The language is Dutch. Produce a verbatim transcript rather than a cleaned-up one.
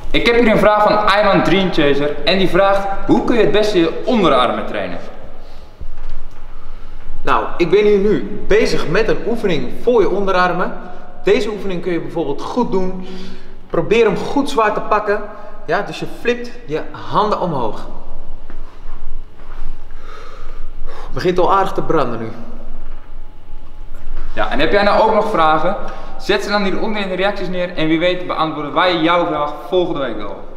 Ik heb hier een vraag van Iron Dream Chaser en die vraagt: hoe kun je het beste je onderarmen trainen? Nou, ik ben hier nu bezig met een oefening voor je onderarmen. Deze oefening kun je bijvoorbeeld goed doen. Probeer hem goed zwaar te pakken. Ja, dus je flipt je handen omhoog. Het begint al aardig te branden nu. Ja, en heb jij nou ook nog vragen? Zet ze dan hieronder in de reacties neer en wie weet beantwoorden wij jouw vraag volgende week wel.